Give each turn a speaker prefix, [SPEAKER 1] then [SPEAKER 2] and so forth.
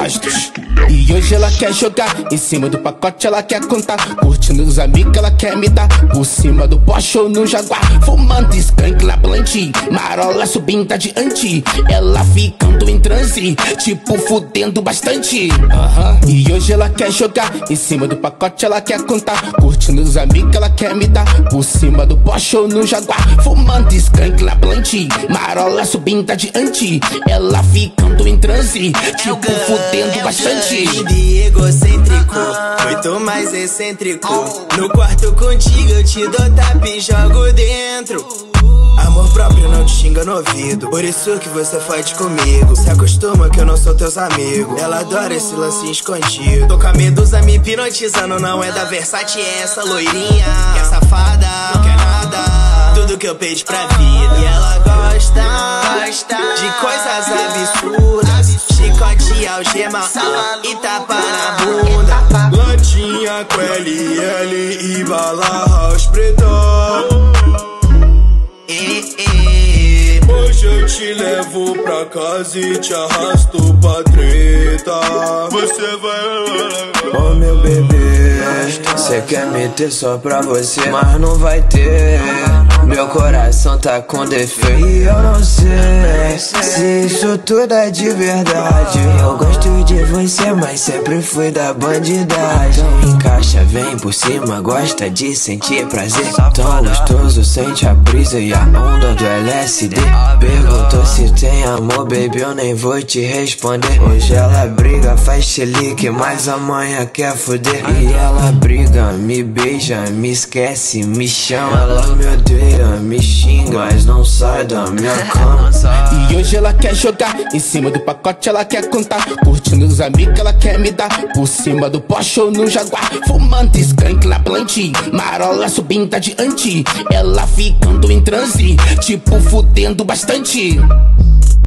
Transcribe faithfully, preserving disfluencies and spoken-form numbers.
[SPEAKER 1] postos. E hoje ela quer jogar em cima do pacote, ela quer contar. Curtindo os amigos, ela quer me dar por cima do Porsche ou no Jaguar. Fumando skunk na plante, marola subindo adiante. Ela ficando em transe, tipo fudendo bastante. Uhum. E hoje ela quer jogar em cima do pacote, ela quer contar. Curtindo os amigos, ela quer me dar por cima do Porsche ou no Jaguar. Fumando skunk na plante, marola subindo adiante. Ela ficando em transe, tipo fudendo bastante.
[SPEAKER 2] De egocêntrico, muito mais excêntrico. No quarto contigo eu te dou tapa e jogo dentro. Amor próprio não te xinga no ouvido, por isso que você fode comigo. Se acostuma que eu não sou teus amigos. Ela adora esse lance escondido. Tô com a medusa me hipnotizando, não é da Versace, é essa loirinha, é safada, não quer nada, tudo que eu pedi pra vida. E ela gosta, gosta de coisas absurdas, chicote, algema e tapa na bunda.
[SPEAKER 3] Latinha com L L e bala house preta.
[SPEAKER 2] E, e.
[SPEAKER 3] Hoje eu te levo pra casa e te arrasto pra treta. Você vai...
[SPEAKER 4] Oh meu bebê, cê quer me ter só pra você, mas não vai ter. Meu coração tá com defeito e eu não sei se isso tudo é de verdade. Eu gosto de você, mas sempre fui da bandidagem. Então encaixa, vem por cima, gosta de sentir prazer. Tão gostoso, sente a brisa e a onda do L S D. Perguntou se tem amor, baby, eu nem vou te responder. Hoje ela briga, faz chilique, mas amanhã quer foder. E ela briga, me beija, me esquece, me chama. Ela me odeia, me xinga, mas não sai da minha cama.
[SPEAKER 1] E hoje ela quer jogar em cima do pacote, ela quer contar. Curtindo os amigos, ela quer me dar por cima do Porsche ou no Jaguar. Fumando skunk na plante, marola subindo adiante. Ela ficando em transe, tipo fudendo bastante.